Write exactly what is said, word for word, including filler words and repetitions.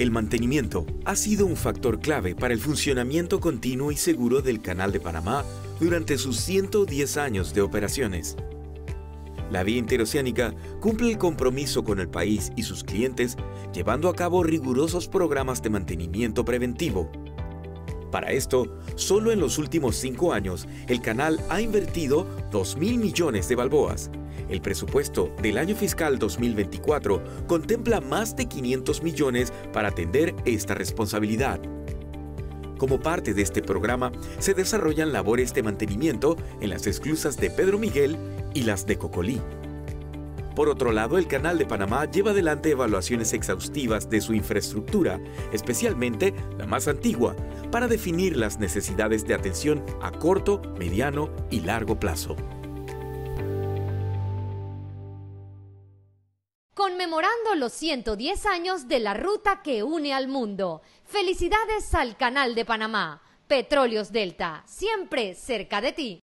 El mantenimiento ha sido un factor clave para el funcionamiento continuo y seguro del Canal de Panamá durante sus ciento diez años de operaciones. La Vía Interoceánica cumple el compromiso con el país y sus clientes, llevando a cabo rigurosos programas de mantenimiento preventivo. Para esto, solo en los últimos cinco años, el canal ha invertido dos mil millones de balboas. El presupuesto del año fiscal dos mil veinticuatro contempla más de quinientos millones para atender esta responsabilidad. Como parte de este programa, se desarrollan labores de mantenimiento en las esclusas de Pedro Miguel y las de Cocolí. Por otro lado, el Canal de Panamá lleva adelante evaluaciones exhaustivas de su infraestructura, especialmente la más antigua, para definir las necesidades de atención a corto, mediano y largo plazo. Conmemorando los ciento diez años de la ruta que une al mundo. Felicidades al Canal de Panamá. Petróleos Delta, siempre cerca de ti.